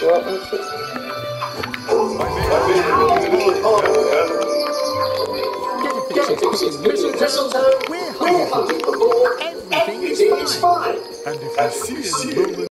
What was it? Jellyfish is picking mistletoe. We're hunting for more. Everything is fine. And if you see any moment